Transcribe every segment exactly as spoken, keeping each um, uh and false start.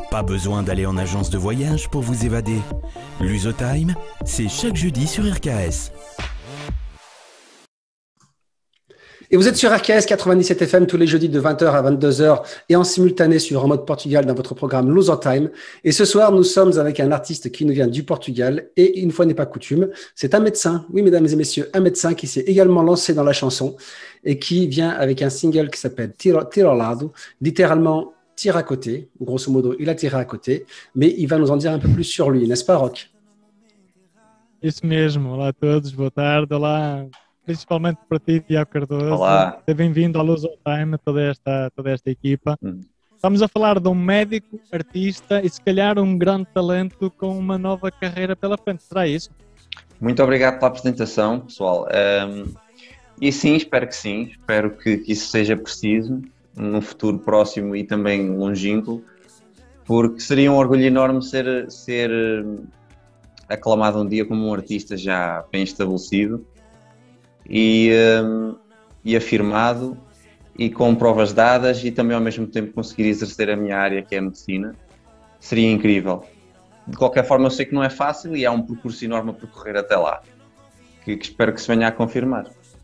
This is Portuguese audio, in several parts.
Pas besoin d'aller en agence de voyage pour vous évader. L'Usotime, c'est chaque jeudi sur R K S. Et vous êtes sur R K S quatre-vingt-dix-sept F M tous les jeudis de vingt heures à vingt-deux heures et en simultané sur En Mode Portugal dans votre programme L'Usotime. Et ce soir, nous sommes avec un artiste qui nous vient du Portugal et une fois n'est pas coutume, c'est un médecin. Oui, mesdames et messieurs, un médecin qui s'est également lancé dans la chanson et qui vient avec un single qui s'appelle Tiro, Tiro ao Lado, littéralement tire à côté. Grosso modo, il a tiré à côté, mais il va nous en dire un peu plus sur lui, n'est-ce pas, Rock? Isso mesmo. Olá a todos, boa tarde. Olá, principalmente para ti, Tiago Cardoso. Olá. Seja bem-vindo ao L'Usotime, toda esta, toda esta equipa. Hum. Estamos a falar de um médico, artista e se calhar um grande talento com uma nova carreira pela frente. Será isso? Muito obrigado pela apresentação, pessoal. Um, e sim, espero que sim. Espero que, que isso seja preciso num futuro próximo e também longínquo, porque seria um orgulho enorme ser, ser aclamado um dia como um artista já bem estabelecido e, um, e afirmado e com provas dadas e também ao mesmo tempo conseguir exercer a minha área, que é a medicina. Seria incrível. De qualquer forma, eu sei que não é fácil e há um percurso enorme a percorrer até lá, que, que espero que se venha a confirmar.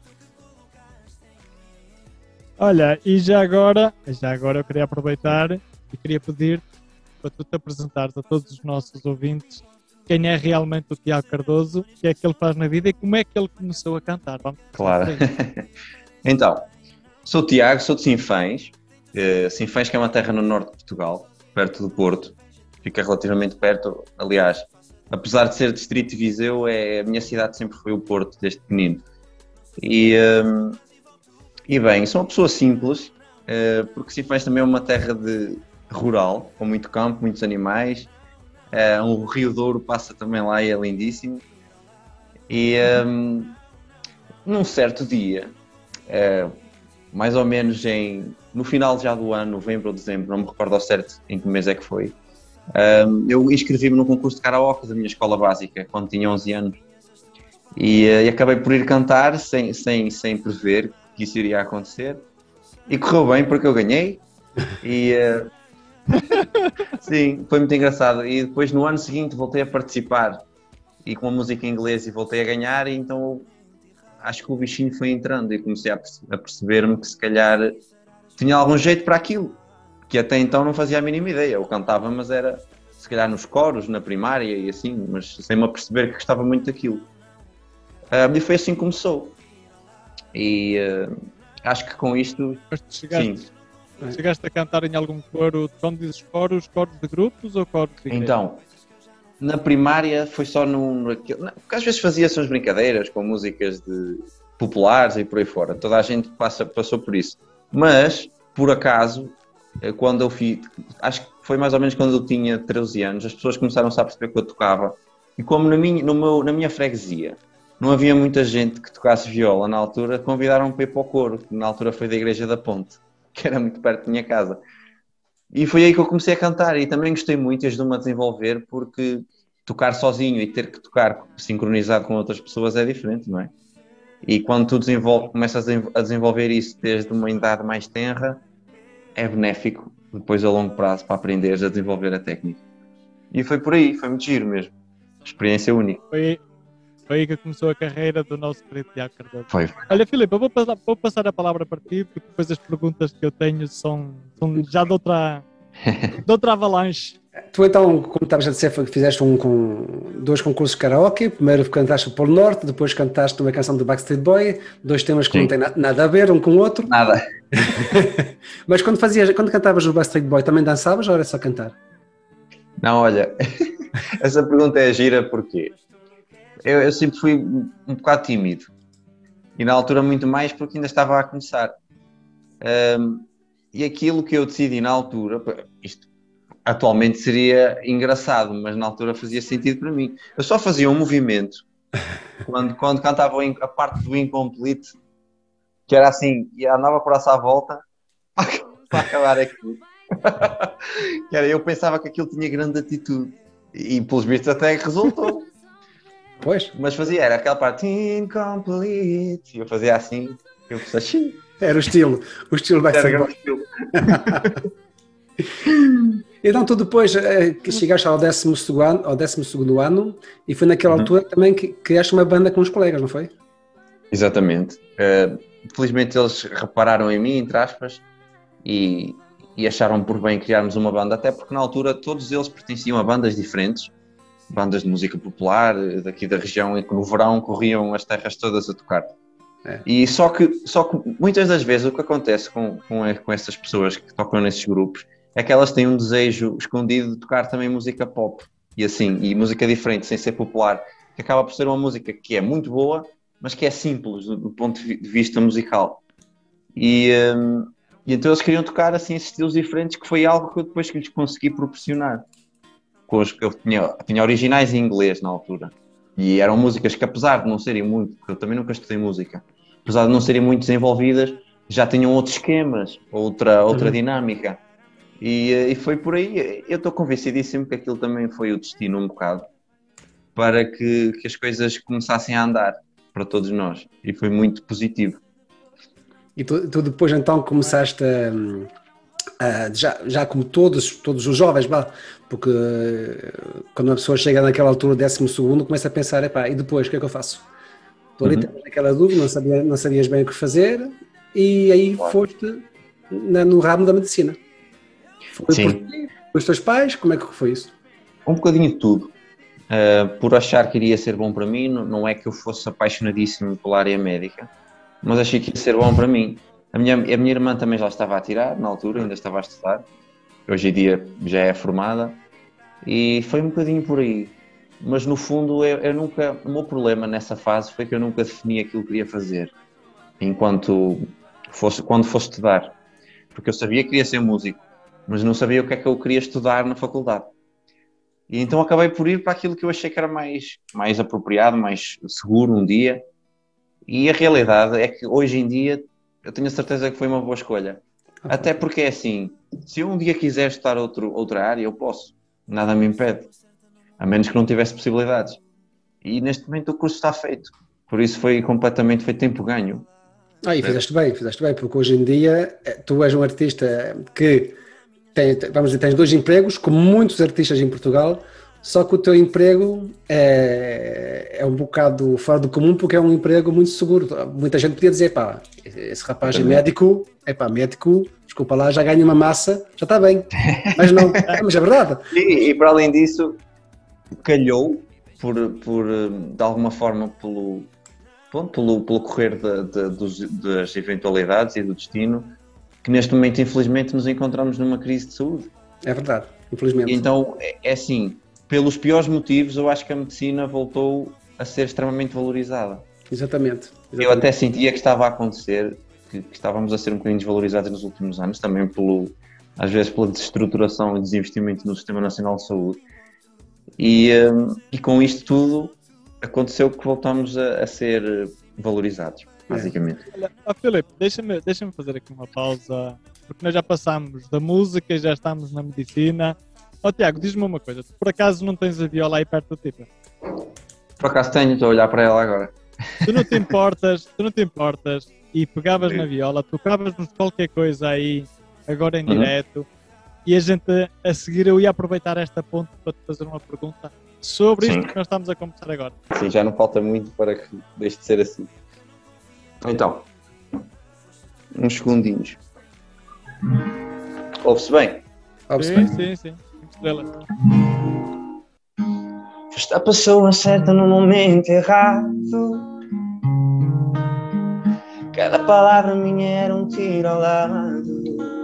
Olha, e já agora, já agora eu queria aproveitar e queria pedir para tu te apresentares a todos os nossos ouvintes quem é realmente o Tiago Cardoso, o que é que ele faz na vida e como é que ele começou a cantar. Vamos claro. Então, sou o Tiago, sou de Sinfãs. Uh, Sinfãs, que é uma terra no norte de Portugal, perto do Porto. Fica relativamente perto, aliás, apesar de ser distrito de Viseu, é, a minha cidade sempre foi o Porto, desde pequenino. E... Um, E bem, sou uma pessoa simples, uh, porque Sinfãs também é uma terra de rural, com muito campo, muitos animais. Uh, um Rio Douro passa também lá e é lindíssimo. E um, num certo dia, uh, mais ou menos em, no final já do ano, novembro ou dezembro, não me recordo ao certo em que mês é que foi, um, eu inscrevi-me num concurso de karaoke da minha escola básica, quando tinha onze anos. E, uh, e acabei por ir cantar sem, sem, sem prever que isso iria acontecer e correu bem porque eu ganhei e uh... sim, foi muito engraçado. E depois no ano seguinte voltei a participar e com a música em inglês e voltei a ganhar, e então acho que o bichinho foi entrando e comecei a, perce- a perceber-me que se calhar tinha algum jeito para aquilo, que até então não fazia a mínima ideia. Eu cantava, mas era se calhar nos coros, na primária e assim, mas sem-me a perceber que gostava muito daquilo. Uh, e foi assim que começou. E uh, acho que com isto, Mas tu chegaste, sim. chegaste a cantar em algum coro, quando dizes coros, coros de grupos ou coros de igreja? Então, na primária foi só num... Porque às vezes fazia-se umas brincadeiras com músicas de populares e por aí fora. Toda a gente passa, passou por isso. Mas, por acaso, quando eu fiz... Acho que foi mais ou menos quando eu tinha treze anos, as pessoas começaram-se a perceber que eu tocava. E como na minha, no meu, na minha freguesia não havia muita gente que tocasse viola na altura, convidaram-me para ir para o coro, que na altura foi da Igreja da Ponte, que era muito perto da minha casa. E foi aí que eu comecei a cantar e também gostei muito e ajudou-me a desenvolver, porque tocar sozinho e ter que tocar sincronizado com outras pessoas é diferente, não é? E quando tu desenvolve, começas a desenvolver isso desde uma idade mais tenra, é benéfico depois a longo prazo para aprenderes a desenvolver a técnica. E foi por aí, foi muito giro mesmo. Experiência única. Foi, foi aí que começou a carreira do nosso querido Tiago Cardoso. Foi. Olha, Filipe, eu vou passar, vou passar a palavra para ti, porque depois as perguntas que eu tenho são, são já de outra, de outra avalanche. Tu então, como estavas a dizer, foi que fizeste um, com, dois concursos de karaoke. Primeiro cantaste o Polo Norte, depois cantaste uma canção do Backstreet Boy, dois temas que Sim. não têm na, nada a ver um com o outro. Nada. Mas quando, fazias, quando cantavas o Backstreet Boy, também dançavas ou era só cantar? Não, olha, essa pergunta é gira porque eu, eu sempre fui um bocado tímido e na altura muito mais porque ainda estava a começar. Um, e aquilo que eu decidi na altura, isto atualmente seria engraçado, mas na altura fazia sentido para mim. Eu só fazia um movimento quando, quando cantava a parte do Incomplete, que era assim, e andava por essa à volta para acabar aquilo. Que era, eu pensava que aquilo tinha grande atitude e pelos vistos até resultou. Pois. Mas fazia, era aquela parte Incomplete, e eu fazia assim, eu pensei, era o estilo, o estilo Backstreet Boy. Então tu depois eh, que chegaste ao décimo segundo ano, ao décimo segundo ano e foi naquela Uhum. altura também que criaste uma banda com os colegas, não foi? Exatamente. Uh, felizmente eles repararam em mim, entre aspas, e, e acharam por bem criarmos uma banda, até porque na altura todos eles pertenciam a bandas diferentes, bandas de música popular daqui da região, e que no verão corriam as terras todas a tocar. É. E só que, só que muitas das vezes o que acontece com, com, com essas pessoas que tocam nesses grupos é que elas têm um desejo escondido de tocar também música pop e assim, e música diferente, sem ser popular, que acaba por ser uma música que é muito boa, mas que é simples do, do ponto de vista musical. E, um, e então eles queriam tocar assim esses estilos diferentes, que foi algo que eu depois que lhes consegui proporcionar. Com os que eu tinha, tinha originais em inglês na altura. E eram músicas que, apesar de não serem muito, porque eu também nunca estudei música, apesar de não serem muito desenvolvidas, já tinham outros esquemas, outra, outra uhum. dinâmica. E, e foi por aí. Eu estou convencidíssimo que aquilo também foi o destino um bocado, para que, que as coisas começassem a andar para todos nós. E foi muito positivo. E tu, tu depois então começaste a... Uh, já, já como todos, todos os jovens, bah, porque uh, quando uma pessoa chega naquela altura, décimo segundo, começa a pensar, epá, e depois, o que é que eu faço? Estou ali, uhum. naquela dúvida, não, sabia, não sabias bem o que fazer, e aí claro. foste na, no ramo da medicina. Foi Sim. por ti, os teus pais, como é que foi isso? Um bocadinho de tudo. Uh, por achar que iria ser bom para mim, não, não é que eu fosse apaixonadíssimo pela área médica, mas achei que ia ser bom para mim. A minha, a minha irmã também já estava a tirar, na altura, ainda estava a estudar. Hoje em dia já é formada. E foi um bocadinho por aí. Mas no fundo, eu, eu nunca... O meu problema nessa fase foi que eu nunca defini aquilo que queria fazer. Enquanto fosse, quando fosse estudar. Porque eu sabia que queria ser músico, mas não sabia o que é que eu queria estudar na faculdade. E então acabei por ir para aquilo que eu achei que era mais, mais apropriado, mais seguro um dia. E a realidade é que hoje em dia... eu tenho a certeza que foi uma boa escolha. Okay. Até porque é assim, se eu um dia quiser estudar outro, outra área, eu posso. Nada me impede. A menos que não tivesse possibilidades. E neste momento o curso está feito. Por isso foi completamente, foi tempo ganho. Ah, e fizeste bem, fizeste bem, porque hoje em dia tu és um artista que tem, vamos dizer, tens dois empregos, como muitos artistas em Portugal, só que o teu emprego é, é um bocado fora do comum, porque é um emprego muito seguro. Muita gente podia dizer, pá, esse rapaz é médico, é pá, médico, desculpa lá, já ganha uma massa, já está bem. Mas não, é, mas é verdade. E, e para além disso, calhou, por, por, de alguma forma, pelo, pronto, pelo, pelo correr de, de, dos, das eventualidades e do destino, que neste momento, infelizmente, nos encontramos numa crise de saúde. É verdade, infelizmente. E então, é, é assim... pelos piores motivos, eu acho que a medicina voltou a ser extremamente valorizada. Exatamente. exatamente. Eu até sentia que estava a acontecer, que, que estávamos a ser um bocadinho desvalorizados nos últimos anos, também pelo, às vezes pela desestruturação e desinvestimento no Sistema Nacional de Saúde. E, um, e com isto tudo, aconteceu que voltamos a, a ser valorizados, basicamente. É. Olha, oh, Filipe, deixa-me, deixa-me fazer aqui uma pausa, porque nós já passamos da música e já estamos na medicina. Ó oh, Tiago, diz-me uma coisa, tu por acaso não tens a viola aí perto de ti? Por acaso tenho, estou a olhar para ela agora. Tu não te importas, tu não te importas e pegavas na viola, tocavas-nos qualquer coisa aí, agora em uhum. direto, e a gente a seguir eu ia aproveitar esta ponte para te fazer uma pergunta sobre Sim. isto que nós estamos a conversar agora. Sim, já não falta muito para que deixe de ser assim. Então, uns segundinhos. Ouve-se bem? Ouve-se sim, bem? Sim, sim. Foste a pessoa certa no momento errado. Cada palavra minha era um tiro ao lado.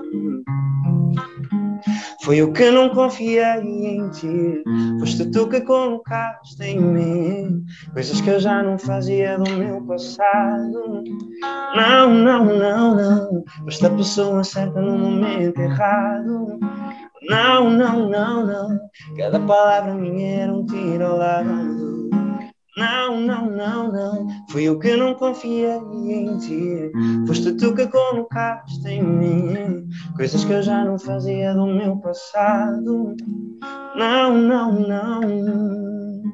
Foi eu que não confiei em ti. Foste tu que colocaste em mim coisas que eu já não fazia do meu passado. Não, não, não, não. Foste a pessoa certa no momento errado. Não, não, não, não. Cada palavra minha era um tiro ao lado. Não, não, não, não. Fui eu que não confiei em ti. Foste tu que colocaste em mim coisas que eu já não fazia do meu passado. Não, não, não.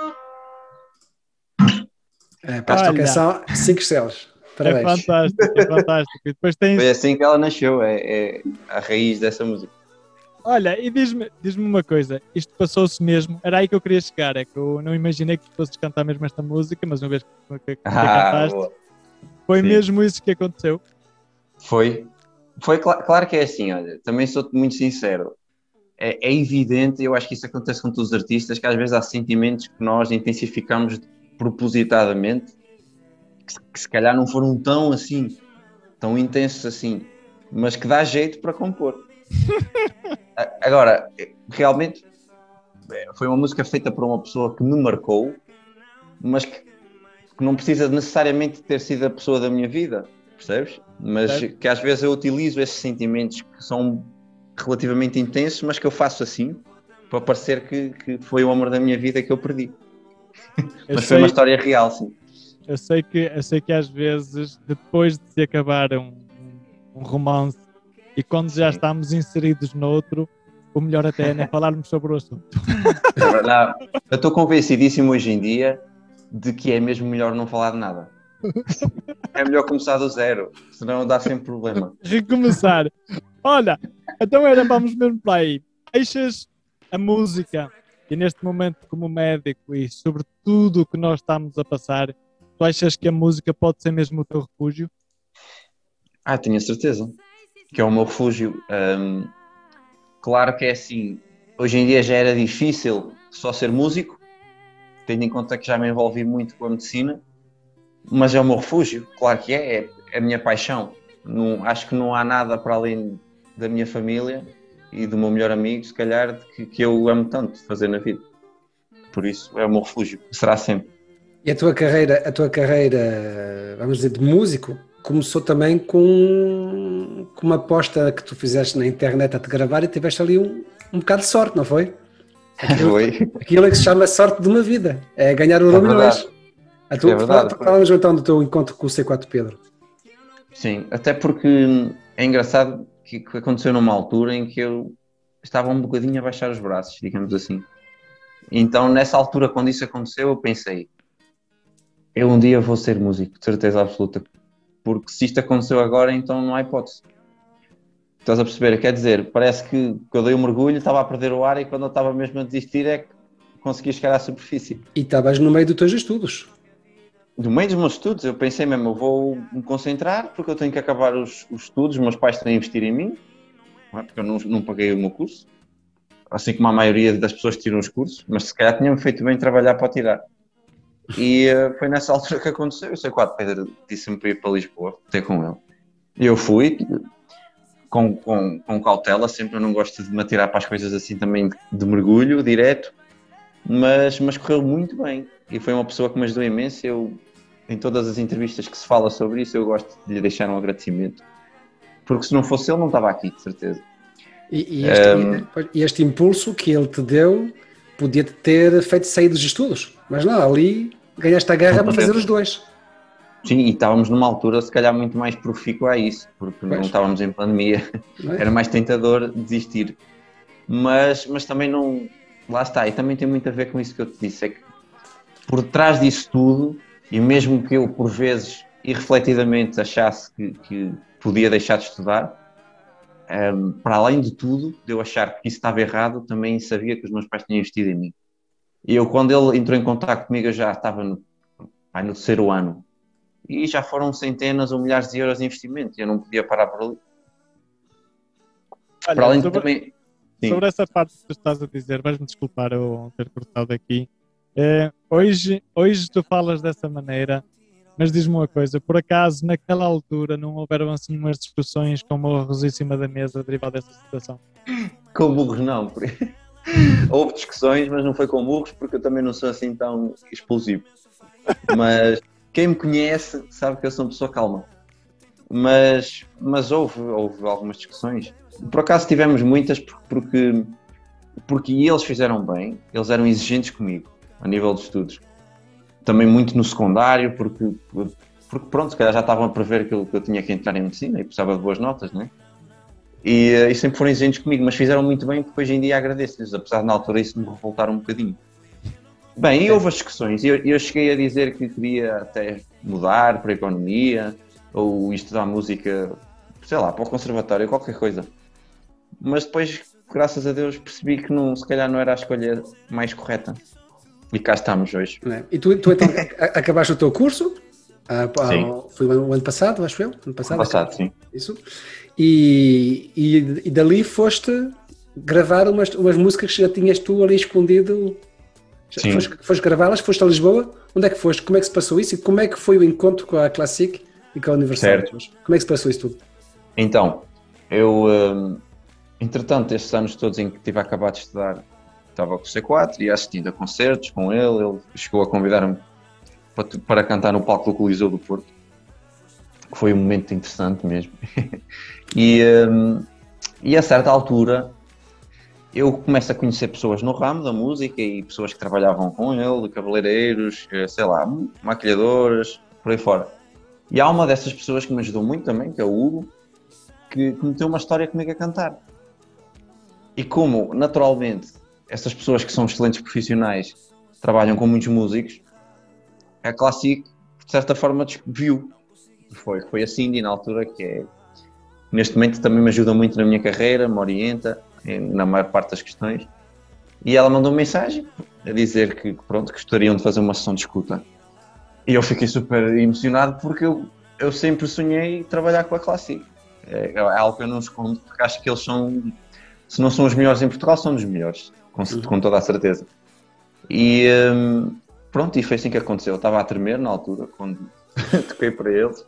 É, para esta canção, cinco estrelas. Parabéns. É fantástico, é fantástico. E depois tens... Foi assim que ela nasceu, é, é a raiz dessa música. Olha, e diz-me diz-me uma coisa, isto passou-se mesmo, era aí que eu queria chegar, é que eu não imaginei que tu fosses cantar mesmo esta música, mas uma vez que, que, que Ah, cantaste, boa. foi Sim. mesmo isso que aconteceu? Foi. Foi cl- claro que é assim, olha, também sou muito sincero. É, é evidente, eu acho que isso acontece com todos os artistas, que às vezes há sentimentos que nós intensificamos propositadamente, que, se- que se calhar não foram tão assim, tão intensos assim, mas que dá jeito para compor. A- Agora, eh, realmente, eh, foi uma música feita por uma pessoa que me marcou, mas que, que não precisa necessariamente ter sido a pessoa da minha vida, percebes? Mas Certo. que às vezes eu utilizo esses sentimentos que são relativamente intensos, mas que eu faço assim, para parecer que, que foi o amor da minha vida que eu perdi. Eu Mas foi uma sei, história real, sim. eu sei que, eu sei que às vezes, depois de se acabar um, um romance e quando já Sim. estamos inseridos noutro, o melhor até é nem falarmos sobre o assunto. É verdade. Eu estou convencidíssimo hoje em dia de que é mesmo melhor não falar de nada. É melhor começar do zero, senão dá sempre problema. Recomeçar. Olha, então era, vamos mesmo para aí. Achas a música, e neste momento como médico e sobre tudo o que nós estamos a passar, tu achas que a música pode ser mesmo o teu refúgio? Ah, tenho a certeza que é o meu refúgio. Hum, claro que é assim, hoje em dia já era difícil só ser músico, tendo em conta que já me envolvi muito com a medicina, mas é o meu refúgio, claro que é, é, é a minha paixão. Não, acho que não há nada para além da minha família e do meu melhor amigo, se calhar, que, que eu amo tanto fazer na vida. Por isso é o meu refúgio, será sempre. E a tua carreira, a tua carreira, vamos dizer, de músico, começou também com, com uma aposta que tu fizeste na internet a te gravar e tiveste ali um, um bocado de sorte, não foi? Aquilo, Foi. aquilo é que se chama sorte de uma vida, é ganhar o Euro É verdade. Milhões. A tua, É verdade. falamos então do teu encontro com o C quatro Pedro. Sim, até porque é engraçado que, que aconteceu numa altura em que eu estava um bocadinho a baixar os braços, digamos assim. Então, nessa altura, quando isso aconteceu, eu pensei, eu um dia vou ser músico, de certeza absoluta. Porque se isto aconteceu agora, então não há hipótese. Estás a perceber? Quer dizer, parece que, que eu dei um mergulho, estava a perder o ar e quando eu estava mesmo a desistir é que consegui chegar à superfície. E estavas no meio dos teus estudos. No meio dos meus estudos, eu pensei mesmo, eu vou me concentrar porque eu tenho que acabar os, os estudos, meus pais estão a investir em mim, não é? Porque eu não, não paguei o meu curso, assim como a maioria das pessoas que tiram os cursos, mas se calhar tinham feito bem trabalhar para tirar. E uh, foi nessa altura que aconteceu. O C quatro Pedro disse-me para ir para Lisboa, ter com ele. E eu fui, com, com, com cautela, sempre eu não gosto de me atirar para as coisas assim também de, de mergulho, direto, mas, mas correu muito bem. E foi uma pessoa que me ajudou imenso. Eu, em todas as entrevistas que se fala sobre isso, eu gosto de lhe deixar um agradecimento. Porque se não fosse ele, não estava aqui, de certeza. E, e, este, Um, e este impulso que ele te deu podia-te ter feito sair dos estudos. Mas não, ali ganhaste a guerra para fazer os dois. Sim, e estávamos numa altura se calhar muito mais profícua a isso, porque Pois. não estávamos em pandemia, Não é? era mais tentador desistir. Mas, mas também não... Lá está, e também tem muito a ver com isso que eu te disse, é que por trás disso tudo, e mesmo que eu por vezes irrefletidamente achasse que, que podia deixar de estudar, um, para além de tudo, de eu achar que isso estava errado, também sabia que os meus pais tinham investido em mim. E eu, quando ele entrou em contato comigo, eu já estava no, ai, no terceiro ano. E já foram centenas ou milhares de euros de investimento. E eu não podia parar por ali. Olha, Para além de sobre, também... Sim. sobre essa parte que tu estás a dizer, vais-me desculpar eu ter cortado aqui. Eh, hoje, hoje tu falas dessa maneira, mas diz-me uma coisa, por acaso naquela altura não houveram assim umas discussões com morros em cima da mesa derivado dessa situação? Com burros não. Porque... Houve discussões, mas não foi com burros, porque eu também não sou assim tão explosivo. Mas quem me conhece sabe que eu sou uma pessoa calma. Mas, mas houve, houve algumas discussões. Por acaso tivemos muitas, porque, porque eles fizeram bem, eles eram exigentes comigo, a nível de estudos. Também muito no secundário, porque, porque pronto, se calhar já estavam a prever que eu, que eu tinha que entrar em medicina e precisava de boas notas, não é? E, e sempre foram exigentes comigo, mas fizeram muito bem, porque hoje em dia agradeço-lhes, apesar de na altura isso me revoltar um bocadinho. Bem, e houve as discussões, eu, eu cheguei a dizer que queria até mudar para a economia, ou estudar música, sei lá, para o conservatório, qualquer coisa. Mas depois graças a Deus, percebi que não, se calhar não era a escolha mais correta. E cá estamos hoje. É? E tu, tu então acabaste o teu curso? Ah, Sim. Foi o ano passado, acho eu? Ano passado, Ano passado, sim. Isso. E, e, e dali foste gravar umas, umas músicas que já tinhas tu ali escondido. Sim. Foste, foste gravá-las? Foste a Lisboa? Onde é que foste? Como é que se passou isso? E como é que foi o encontro com a Classic e com a Universal? Certo. Como é que se passou isso tudo? Então, eu, um, entretanto, estes anos todos em que tive acabado de estudar, estava com o C quatro e assistindo a concertos com ele. Ele chegou a convidar-me para, para cantar no palco do Coliseu do Porto, que foi um momento interessante mesmo. e, um, e a certa altura eu começo a conhecer pessoas no ramo da música e pessoas que trabalhavam com ele, cabeleireiros, sei lá, maquilhadoras, por aí fora. E há uma dessas pessoas que me ajudou muito também, que é o Hugo, que meteu uma história comigo a cantar. E como, naturalmente, essas pessoas que são excelentes profissionais trabalham com muitos músicos, a Classic, de certa forma, viu. Foi, foi a Cindy, na altura, que é, neste momento também me ajuda muito na minha carreira, me orienta na maior parte das questões. E ela mandou uma mensagem a dizer que, pronto, gostariam de fazer uma sessão de escuta. E eu fiquei super emocionado porque eu, eu sempre sonhei trabalhar com a Classic. É, é algo que eu não escondo, porque acho que eles são, se não são os melhores em Portugal, são os melhores, com, com toda a certeza. E hum, pronto, e foi assim que aconteceu. Eu estava a tremer na altura, quando toquei para eles,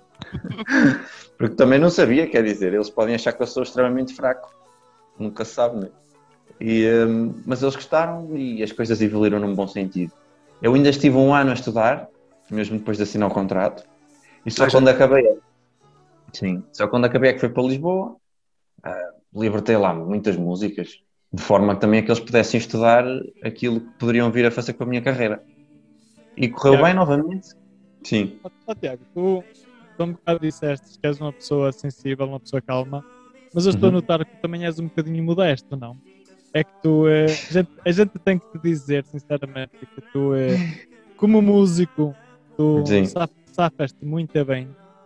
porque também não sabia, quer dizer, eles podem achar que eu sou extremamente fraco, nunca se sabe, né? E, hum, mas eles gostaram e as coisas evoluíram num bom sentido. Eu ainda estive um ano a estudar, mesmo depois de assinar o contrato, e só Mas, quando acabei, sim, só quando acabei é que fui para Lisboa, uh, libertei lá muitas músicas, de forma que também é que eles pudessem estudar aquilo que poderiam vir a fazer com a minha carreira. E correu Tiago. bem novamente. Sim. Oh, Tiago, tu, tu um bocado disseste que és uma pessoa sensível, uma pessoa calma, mas eu estou Uhum. a notar que também és um bocadinho modesto, não? É que tu, eh, a, gente, a gente tem que te dizer, sinceramente, que tu, eh, como músico, tu saf, safas-te muito bem.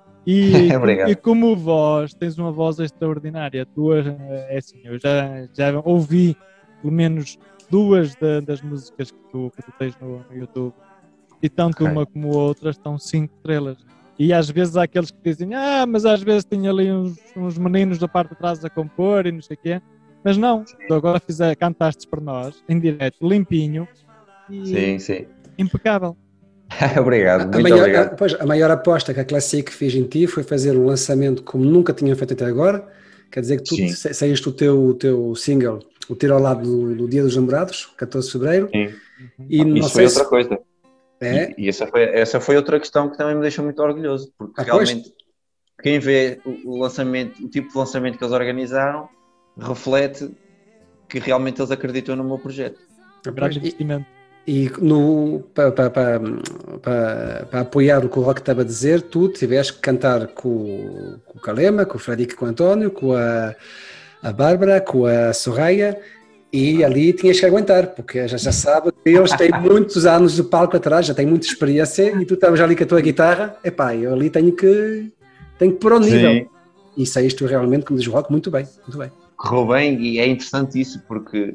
E, Obrigado. e como voz, tens uma voz extraordinária. Tu, é assim, eu já, já ouvi pelo menos duas da, das músicas que tu, que tu tens no, no YouTube, e tanto Okay. uma como outra estão cinco estrelas. E às vezes há aqueles que dizem, ah, mas às vezes tem ali uns, uns meninos da parte de trás a compor e não sei o quê. Mas não, tu agora fizer, cantaste para nós, em direto, limpinho e Sim, sim. impecável. Obrigado, a, muito maior, obrigado. a, pois, a maior aposta que a Classic fez em ti foi fazer um lançamento como nunca tinham feito até agora. Quer dizer que tu Sim. saíste o teu, o teu single, o Tiro ao Lado do, do Dia dos Namorados, catorze de fevereiro. Sim. E Isso não foi sei outra se... coisa. É? E, e essa, foi, essa foi outra questão que também me deixou muito orgulhoso, porque Ah, realmente quem vê o, o lançamento, o tipo de lançamento que eles organizaram, reflete que realmente eles acreditam no meu projeto. Grande investimento. E, e no, para, para, para, para, para apoiar o que o Roque estava a dizer, tu tiveste que cantar com, com o Calema, com o Frederico, com o António, com a, a Bárbara, com a Soraya. E ali tinhas que aguentar, porque já, já sabe que eles têm muitos anos de palco atrás, já têm muita experiência, e tu estavas ali com a tua guitarra, epá, eu ali tenho que, tenho que pôr ao nível. Sim. E saíste realmente, como diz o Roque, muito bem, muito bem. Correu bem, e é interessante isso, porque,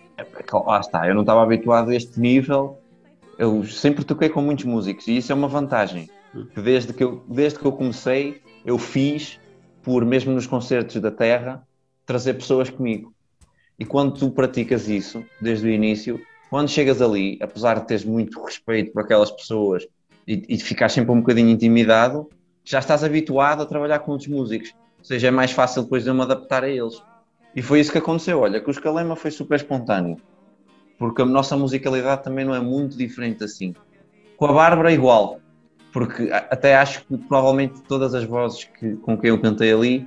lá está, eu não estava habituado a este nível, eu sempre toquei com muitos músicos, e isso é uma vantagem, que desde que eu, desde que eu comecei, eu fiz, por mesmo nos concertos da Terra, trazer pessoas comigo. E quando tu praticas isso, desde o início, quando chegas ali, apesar de teres muito respeito por aquelas pessoas e, e ficar sempre um bocadinho intimidado, já estás habituado a trabalhar com outros músicos. Ou seja, é mais fácil depois de eu me adaptar a eles. E foi isso que aconteceu. Olha, com os Calema foi super espontâneo, porque a nossa musicalidade também não é muito diferente assim. Com a Bárbara igual, porque até acho que provavelmente todas as vozes que, com quem eu cantei ali,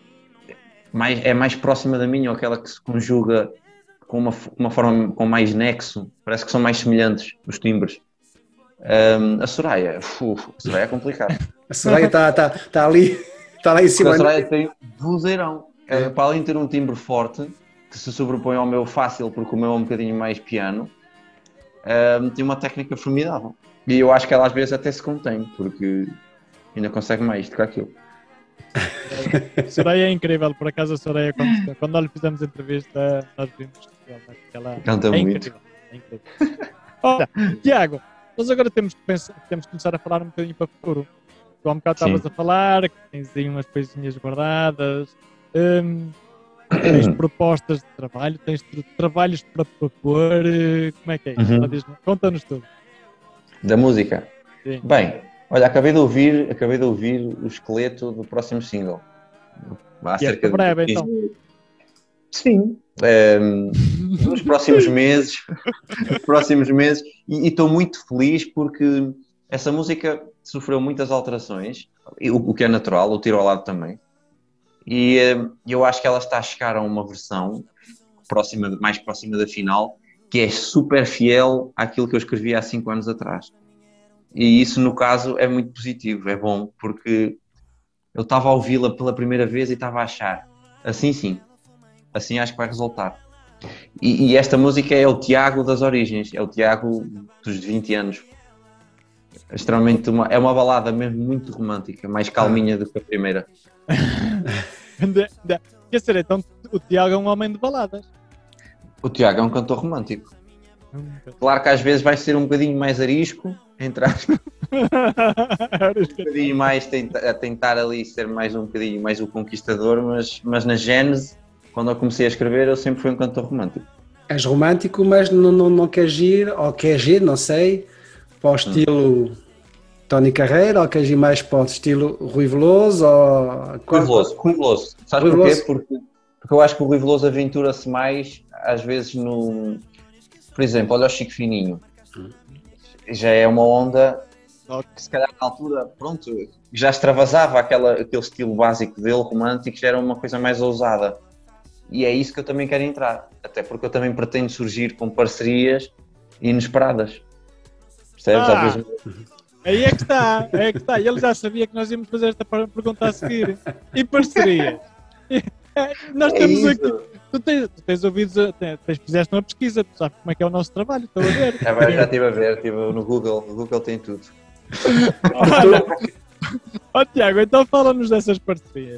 Mais, é mais próxima da minha, ou aquela que se conjuga com uma, uma forma com mais nexo, parece que são mais semelhantes os timbres. Um, a Soraya, uf, a Soraya é complicado. A Soraya está tá, tá ali, está lá em cima. A Soraya tem vozeirão, é. Para além de ter um timbre forte, que se sobrepõe ao meu fácil, porque o meu é um bocadinho mais piano, um, tem uma técnica formidável. E eu acho que ela às vezes até se contém, porque ainda consegue mais do que aquilo. A Soraya é incrível, por acaso a Soraya, quando, quando nós lhe fizemos a entrevista, nós vimos que ela, que ela Canta é muito. incrível. É incrível. Ora, Tiago, nós agora temos que, pensar, temos que começar a falar um bocadinho para o futuro. Tu há um bocado estavas a falar, que tens aí umas coisinhas guardadas, hum, tens propostas de trabalho, tens tra- trabalhos para propor, eh, como é que é isso? Uhum. Diz-me, conta-nos tudo. Da música. Sim. Bem, olha, acabei de ouvir, acabei de ouvir o esqueleto do próximo single. Há E é cerca de breve, quinze então. Sim. Ehm, nos próximos meses, nos próximos meses, e estou muito feliz porque essa música sofreu muitas alterações, e o, o que é natural, o tiro ao lado também. E eh, eu acho que ela está a chegar a uma versão próxima, mais próxima da final, que é super fiel àquilo que eu escrevi há cinco anos atrás. E isso, no caso, é muito positivo, é bom, porque eu estava a ouvi-la pela primeira vez e estava a achar, assim sim, assim acho que vai resultar. E, e esta música é o Tiago das origens, é o Tiago dos vinte anos. É extremamente uma, é uma balada mesmo muito romântica, mais calminha do que a primeira. Quer dizer, então o Tiago é um homem de baladas. O Tiago é um cantor romântico. Claro que às vezes vai ser um bocadinho mais arisco, entre aspas, um bocadinho mais tenta, a tentar ali ser mais um bocadinho mais o conquistador, mas, mas na gênese, quando eu comecei a escrever, eu sempre fui um cantor romântico. És romântico, mas não, não, não queres ir, ou queres ir, não sei, para o estilo hum. Tony Carreira, ou queres ir mais para o estilo Rui Veloso? Ou... Rui Veloso, Rui Veloso. Sabes Rui porquê? Veloso. Porque, porque eu acho que o Rui Veloso aventura-se mais, às vezes, no... Por exemplo, olha o Chico Fininho. Já é uma onda que, se calhar, na altura, pronto, já extravasava aquela, aquele estilo básico dele, romântico, já era uma coisa mais ousada. E é isso que eu também quero entrar. Até porque eu também pretendo surgir com parcerias inesperadas. Percebes? Ah, Às vezes... Aí é que está, aí é que está. E ele já sabia que nós íamos fazer esta pergunta a seguir. E parcerias? Nós é temos isso. aqui... Tu tens, tu tens ouvido, tens, fizeste uma pesquisa, tu sabes como é que é o nosso trabalho, estou a ver. Já, vai, já estive a ver, estive no Google, o Google tem tudo. Olha, oh, Tiago, então fala-nos dessas parcerias.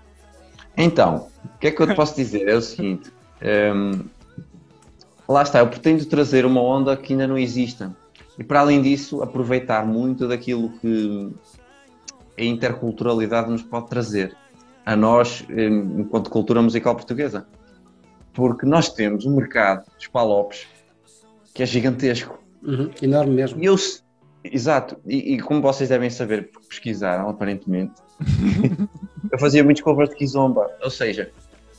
Então, o que é que eu te posso dizer? É o seguinte, um, lá está, eu pretendo trazer uma onda que ainda não exista. E para além disso, aproveitar muito daquilo que a interculturalidade nos pode trazer a nós, enquanto cultura musical portuguesa. Porque nós temos um mercado dos palopes que é gigantesco. Uhum, enorme mesmo. E eu, exato, e, e como vocês devem saber, porque pesquisaram aparentemente, eu fazia muitos covers de Kizomba, ou seja,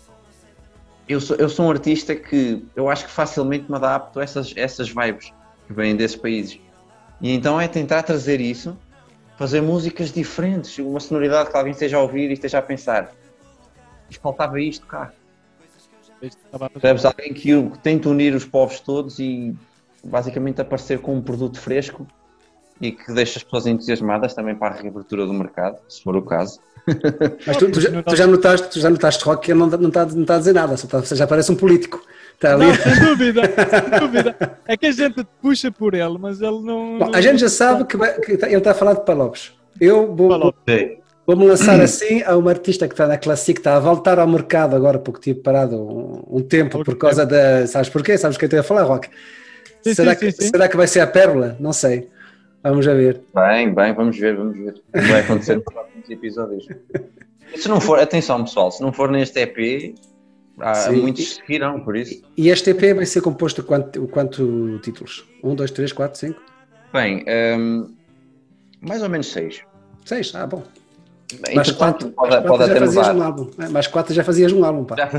eu sou, eu sou um artista que eu acho que facilmente me adapto a essas, essas vibes que vêm desses países. E então é tentar trazer isso, fazer músicas diferentes, uma sonoridade que alguém esteja a ouvir e esteja a pensar, faltava isto cá. Percebes? Alguém que, que tenta unir os povos todos e basicamente aparecer com um produto fresco e que deixa as pessoas entusiasmadas também para a reabertura do mercado, se for o caso. Mas tu, tu, já, tu, já, notaste, tu já notaste, Roque, que ele não, não, está, não está a dizer nada, só está, já parece um político. Está ali. Não, sem dúvida, sem dúvida. É que a gente puxa por ele, mas ele não... Bom, não a gente já sabe que, vai, que ele está a falar de Palopes. Eu vou... Palopes. Vou-me lançar assim a uma artista que está na Classic, que está a voltar ao mercado agora, porque tive parado um, um tempo por causa da... Sabes porquê? Sabes o que eu estou a falar, Roque? Sim, será, sim, que, sim, sim. será que vai ser a Pérola? Não sei. Vamos a ver. Bem, bem, vamos ver, vamos ver. O que vai acontecer nos próximos episódios. E se não for, atenção pessoal, se não for neste E P, há Sim. muitos que irão, por isso. E este E P vai ser composto de quanto, quanto títulos? Um, dois, três, quatro, cinco? Bem, um, mais ou menos seis. Seis? Ah, bom. Mais quatro, pode, mais pode já até fazias mudar. um álbum. Mais quatro já fazias um álbum, pá. Já...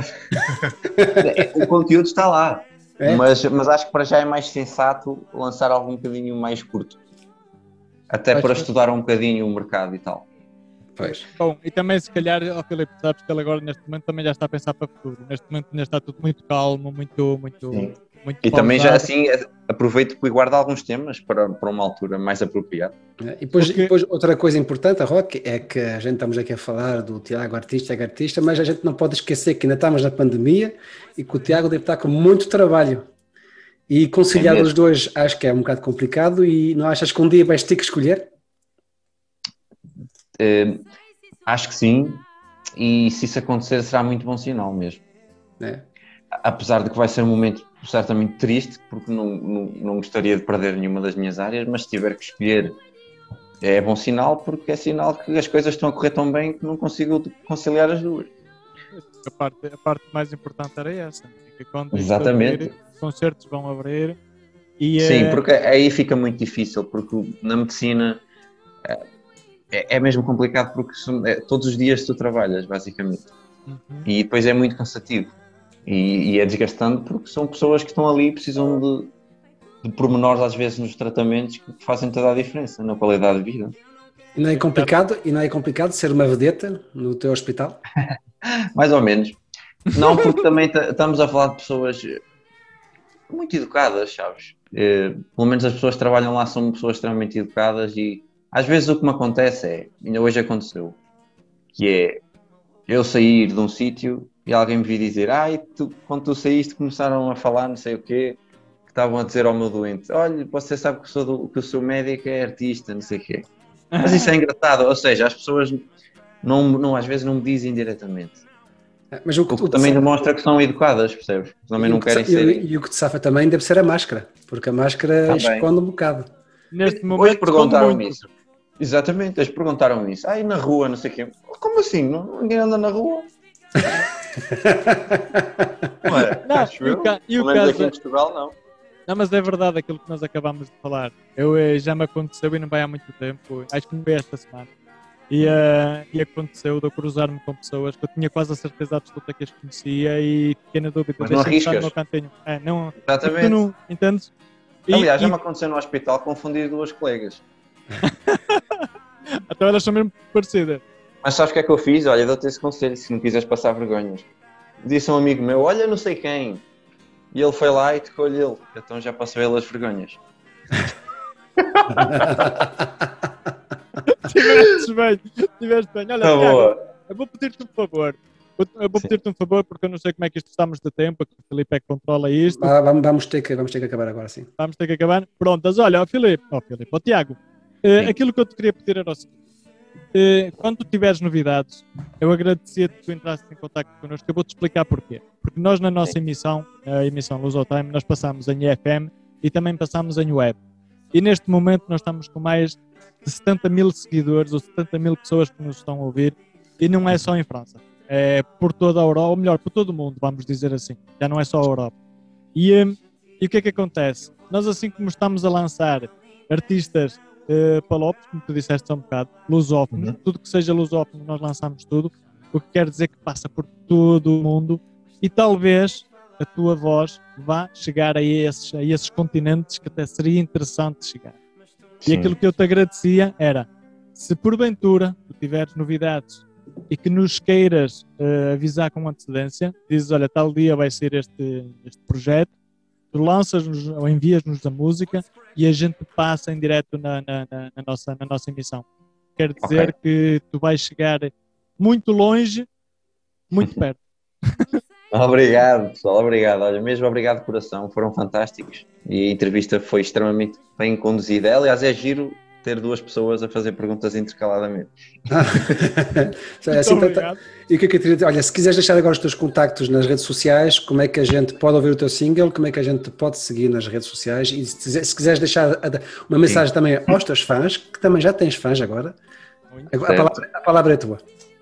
o conteúdo está lá, é? mas, mas acho que para já é mais sensato lançar algo um bocadinho mais curto. Até Mas, para mas... estudar um bocadinho o mercado e tal. Pois. Bom, e também se calhar, ó Filipe, sabes que ele agora neste momento também já está a pensar para o futuro. Neste momento ainda está tudo muito calmo, muito, muito, Sim. muito E pausado. também já assim aproveito e guardo alguns temas para, para uma altura mais apropriada. E depois, Porque... depois outra coisa importante, Roque, é que a gente estamos aqui a falar do Tiago artista, Tiago artista, mas a gente não pode esquecer que ainda estamos na pandemia e que o Tiago deve estar com muito trabalho. E conciliar é os dois acho que é um bocado complicado. E não achas que um dia vais ter que escolher? Uh, acho que sim. e se isso acontecer será muito bom sinal mesmo. É. Apesar de que vai ser um momento certamente triste, porque não, não, não gostaria de perder nenhuma das minhas áreas, mas se tiver que escolher é bom sinal, porque é sinal que as coisas estão a correr tão bem que não consigo conciliar as duas. A parte, a parte mais importante era essa, que quando Exatamente. Abrir, os concertos vão abrir e... Sim, é... porque aí fica muito difícil, porque na medicina é, é mesmo complicado, porque são, é, todos os dias tu trabalhas, basicamente, uhum. E depois é muito cansativo. E, e é desgastante porque são pessoas que estão ali e precisam de, de pormenores às vezes nos tratamentos que fazem toda a diferença na qualidade de vida. E não é complicado, e não é complicado ser uma vedeta no teu hospital? Mais ou menos. Não, porque também t- estamos a falar de pessoas muito educadas, sabes? Eh, pelo menos as pessoas que trabalham lá são pessoas extremamente educadas e às vezes o que me acontece é, ainda hoje aconteceu, que é eu sair de um sítio e alguém me vir dizer, ai, tu, quando tu saíste começaram a falar não sei o quê, que estavam a dizer ao meu doente, olha, você sabe que, sou do, que o seu médico é artista, não sei o quê. Mas isso é engraçado, ou seja, as pessoas não, não, às vezes não me dizem diretamente. Mas o, o que o também safa... demonstra que são educadas, percebes? Também e não querem ser... E, e o que te safa também deve ser a máscara, porque a máscara também esconde um bocado. Neste momento, hoje perguntaram-me isso. Exatamente, eles perguntaram-me isso. Ai, na rua, não sei o quê. Como assim? Não, ninguém anda na rua? Não é? Não, Acho e o, ca... e o caso... caso... aqui em Portugal, não. Não, mas é verdade aquilo que nós acabámos de falar. Eu, já me aconteceu e não vai há muito tempo, acho que não foi esta semana. E, uh, e aconteceu de eu cruzar-me com pessoas que eu tinha quase a certeza absoluta que as conhecia e fiquei na dúvida. Mas não arriscas. No meu cantinho. É, não, exatamente. Não, entendes? E, Aliás, já e... me aconteceu no hospital confundir duas colegas. Então elas são mesmo parecidas. Mas sabes o que é que eu fiz? Olha, dou-te esse conselho, se não quiseres passar vergonhas. Disse a um amigo meu, olha não sei quem. E ele foi lá e tocou-lhe ele. Então já passou ele as vergonhas. Tiveste bem, tiveste bem. Olha, tá Tiago, boa. eu vou pedir-te um favor. Eu vou pedir-te um favor porque eu não sei como é que isto estamos de tempo, que o Filipe é que controla isto. Ah, vamos, vamos, ter que, vamos ter que acabar agora, sim. Vamos ter que acabar. Prontas, olha, ó Filipe, ó Filipe, ó Tiago, uh, aquilo que eu te queria pedir era o seguinte. Uh, quando tu tiveres novidades, eu agradecia-te que tu entrasses em contato connosco, eu vou-te explicar porquê. Porque nós na nossa emissão, a emissão Lusotime, nós passamos em F M e também passamos em web. E neste momento nós estamos com mais de setenta mil seguidores ou setenta mil pessoas que nos estão a ouvir e não é só em França. É por toda a Europa, ou melhor, por todo o mundo, vamos dizer assim. Já não é só a Europa. E, um, e o que é que acontece? Nós assim como estamos a lançar artistas uh, palopes, como tu disseste há um bocado, lusófonos, uhum. Tudo que seja lusófono nós lançamos tudo, o que quer dizer que passa por todo o mundo e talvez a tua voz vá chegar a esses, a esses continentes que até seria interessante chegar. Sim. E aquilo que eu te agradecia era, se porventura tu tiveres novidades e que nos queiras uh, avisar com antecedência, dizes, olha, tal dia vai ser este, este projeto, tu lanças-nos ou envias-nos a música e a gente passa em direto na, na, na, na, nossa, na nossa emissão. Quer dizer okay. que tu vais chegar muito longe, muito perto. Obrigado, pessoal, obrigado. Olha, mesmo obrigado de coração, foram fantásticos e a entrevista foi extremamente bem conduzida. Aliás, é giro ter duas pessoas a fazer perguntas intercaladamente. é assim, tá, e o que eu queria dizer? Olha, se quiseres deixar agora os teus contactos nas redes sociais, como é que a gente pode ouvir o teu single, como é que a gente pode seguir nas redes sociais e se, se quiseres deixar uma mensagem Sim. também aos teus fãs, que também já tens fãs agora, a, a, palavra, a palavra é tua.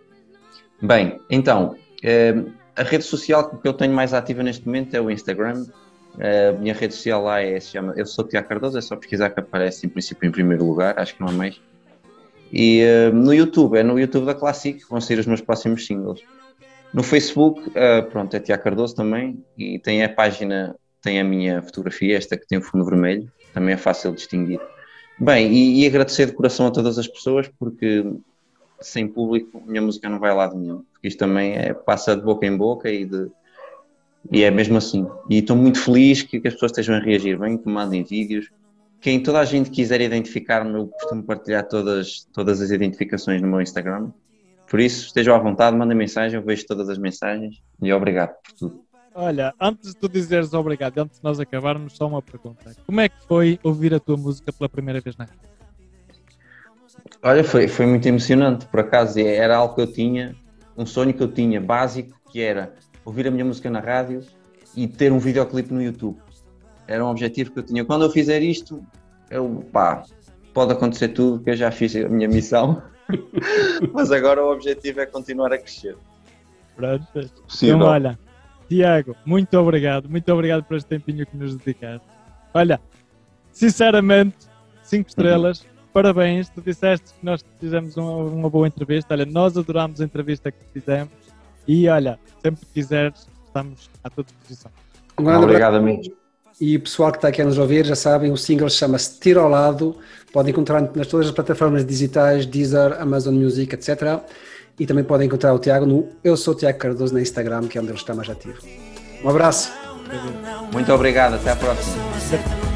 Bem, então, eh, a rede social que eu tenho mais ativa neste momento é o Instagram. A minha rede social lá é, se chama Eu Sou Tiago Cardoso, é só pesquisar que aparece em princípio em primeiro lugar, acho que não há mais. E uh, no YouTube, é no YouTube da Classic que vão sair os meus próximos singles. No Facebook, uh, pronto, é Tiago Cardoso também, e tem a página, tem a minha fotografia, esta que tem o fundo vermelho, também é fácil de distinguir. Bem, e, e agradecer de coração a todas as pessoas, porque sem público a minha música não vai a lado nenhum, porque isto também é, passa de boca em boca e de... E é mesmo assim. E estou muito feliz que, que as pessoas estejam a reagir bem, que mandem vídeos. Quem toda a gente quiser identificar-me, eu costumo partilhar todas, todas as identificações no meu Instagram. Por isso, estejam à vontade, mandem mensagem, eu vejo todas as mensagens e obrigado por tudo. Olha, antes de tu dizeres obrigado, antes de nós acabarmos, só uma pergunta. Como é que foi ouvir a tua música pela primeira vez na rádio? Olha, foi, foi muito emocionante, por acaso, era algo que eu tinha um sonho que eu tinha básico, que era ouvir a minha música na rádio e ter um videoclipe no YouTube. Era um objetivo que eu tinha. Quando eu fizer isto, eu, pá, pode acontecer tudo, que eu já fiz a minha missão, mas agora o objetivo é continuar a crescer. Pronto. Então, olha, Tiago, muito obrigado, muito obrigado por este tempinho que nos dedicaste. Olha, sinceramente, cinco estrelas, parabéns, tu disseste que nós fizemos uma, uma boa entrevista, olha, nós adorámos a entrevista que fizemos e olha, sempre que quiseres, estamos à tua disposição. Obrigado, amigos. E o pessoal que está aqui a nos ouvir, já sabem, o single chama-se Tiro ao Lado, podem encontrar nas todas as plataformas digitais, Deezer, Amazon Music, etcétera. E também podem encontrar o Tiago no Eu Sou Tiago Cardoso na Instagram, que é onde ele está mais ativo. Um abraço. Muito obrigado, até à próxima.